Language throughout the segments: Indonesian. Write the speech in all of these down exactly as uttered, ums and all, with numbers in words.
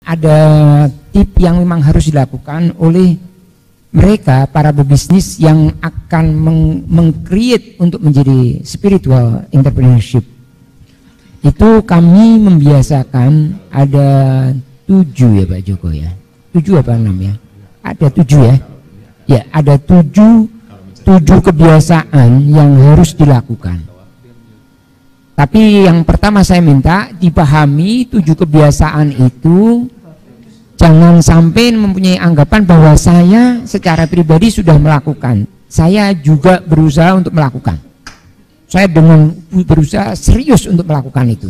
ada tip yang memang harus dilakukan oleh mereka para pebisnis yang akan meng-create untuk menjadi spiritual entrepreneurship. Itu kami membiasakan ada tujuh ya Pak Joko ya, tujuh apa enam ya? Ada tujuh ya, ya ada tujuh tujuh kebiasaan yang harus dilakukan. Tapi yang pertama saya minta dipahami tujuh kebiasaan itu jangan sampai mempunyai anggapan bahwa saya secara pribadi sudah melakukan. Saya juga berusaha untuk melakukan. Saya dengan berusaha serius untuk melakukan itu.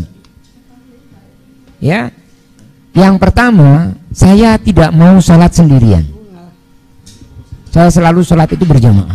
Ya, yang pertama saya tidak mau sholat sendirian. Saya selalu sholat itu berjamaah.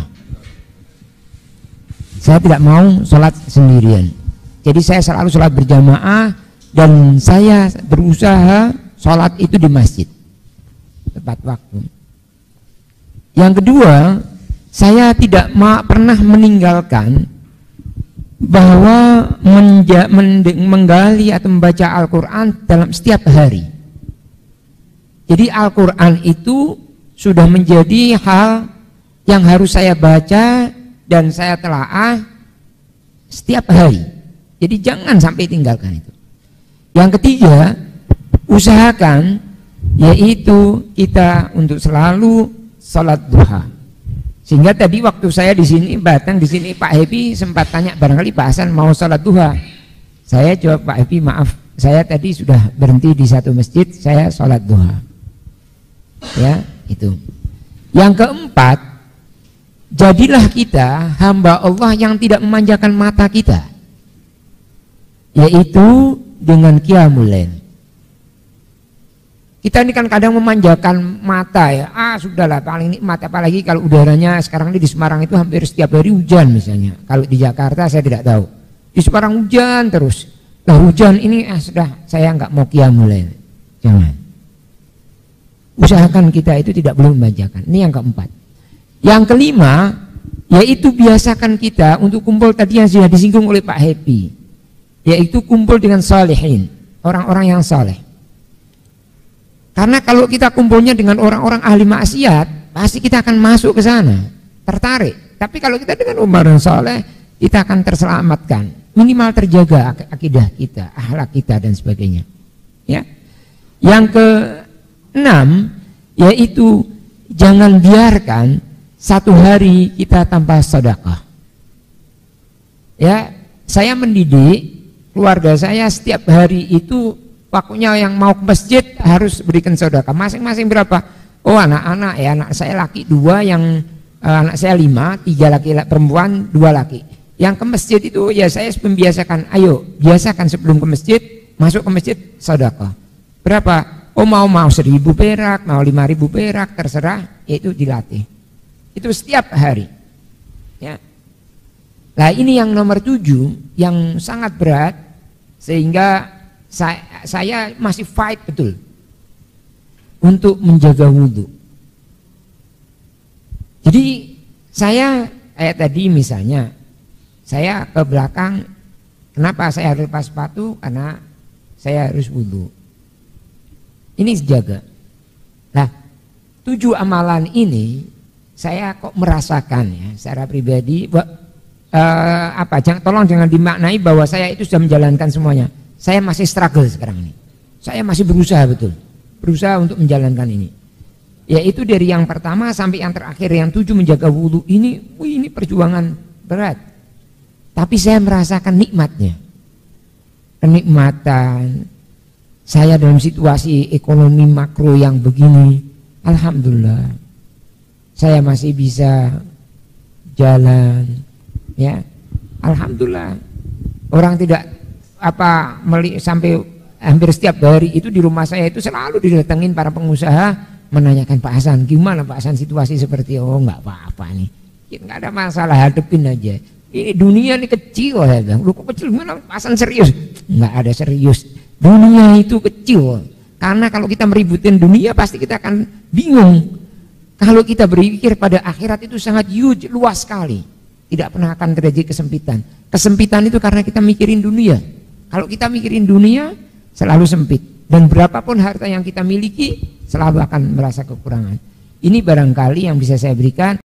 Saya tidak mau sholat sendirian. Jadi saya selalu sholat berjamaah dan saya berusaha sholat itu di masjid tepat waktu. Yang kedua, saya tidak ma pernah meninggalkan bahwa menja menggali atau membaca Al-Quran dalam setiap hari. Jadi Al-Quran itu sudah menjadi hal yang harus saya baca dan saya telaah setiap hari. Jadi jangan sampai tinggalkan itu. Yang ketiga, usahakan yaitu kita untuk selalu sholat duha. Sehingga tadi waktu saya di sini datang di sini Pak Happy sempat tanya barangkali Pak Hasan mau sholat duha. Saya jawab Pak Happy maaf, saya tadi sudah berhenti di satu masjid, saya sholat duha. Ya itu. Yang keempat, jadilah kita hamba Allah yang tidak memanjakan mata kita, yaitu dengan qiyamul lail. Kita ini kan kadang memanjakan mata ya, ah sudahlah paling nikmat, apalagi kalau udaranya sekarang ini di Semarang itu hampir setiap hari hujan misalnya. Kalau di Jakarta saya tidak tahu, di Semarang hujan terus. Nah hujan ini ah sudah saya nggak mau qiyamul lail. Jangan. Usahakan kita itu tidak boleh memanjakan. Ini yang keempat. Yang kelima, yaitu biasakan kita untuk kumpul tadi yang sudah disinggung oleh Pak Happy, yaitu kumpul dengan salihin, orang-orang yang saleh. Karena kalau kita kumpulnya dengan orang-orang ahli maksiat, pasti kita akan masuk ke sana, tertarik. Tapi kalau kita dengan orang saleh, kita akan terselamatkan, minimal terjaga ak akidah kita, akhlak kita dan sebagainya. Ya. Yang keenam, yaitu jangan biarkan satu hari kita tanpa sedekah. Ya, saya mendidik keluarga saya setiap hari itu waktunya yang mau ke masjid harus berikan sedekah. Masing-masing berapa? Oh anak-anak ya, anak saya laki dua, yang uh, anak saya lima, tiga laki, laki perempuan, dua laki. Yang ke masjid itu ya saya membiasakan, ayo biasakan sebelum ke masjid, masuk ke masjid sedekah. Berapa? Oh mau mau seribu perak, mau lima ribu perak, terserah, yaitu dilatih. Itu setiap hari. Ya. Nah ini yang nomor tujuh yang sangat berat, sehingga saya, saya masih fight betul untuk menjaga wudhu. Jadi saya kayak tadi misalnya, saya ke belakang, kenapa saya harus lepas sepatu? Karena saya harus wudhu. Ini jaga. Nah tujuh amalan ini saya kok merasakan ya secara pribadi. Uh, apa jangan tolong jangan dimaknai bahwa saya itu sudah menjalankan semuanya. Saya masih struggle sekarang ini. Saya masih berusaha betul, berusaha untuk menjalankan ini. Yaitu dari yang pertama sampai yang terakhir, yang tujuh menjaga wudhu ini, wih, ini perjuangan berat. Tapi saya merasakan nikmatnya, kenikmatan saya dalam situasi ekonomi makro yang begini. Alhamdulillah, saya masih bisa jalan. Ya, alhamdulillah. Orang tidak apa meli, sampai hampir setiap hari itu di rumah saya itu selalu didatengin para pengusaha menanyakan Pak Hasan, gimana Pak Hasan situasi seperti oh nggak apa-apa nih, nggak ada masalah, hadepin aja. Ini dunia ini kecil, saya bilang. Lu kok kecil, gimana Pak Hasan serius? Nggak ada serius. Dunia itu kecil. Karena kalau kita meributin dunia pasti kita akan bingung. Kalau kita berpikir pada akhirat itu sangat huge, luas sekali. Tidak pernah akan terjadi kesempitan. Kesempitan itu karena kita mikirin dunia. Kalau kita mikirin dunia selalu sempit. Dan berapapun harta yang kita miliki selalu akan merasa kekurangan. Ini barangkali yang bisa saya berikan.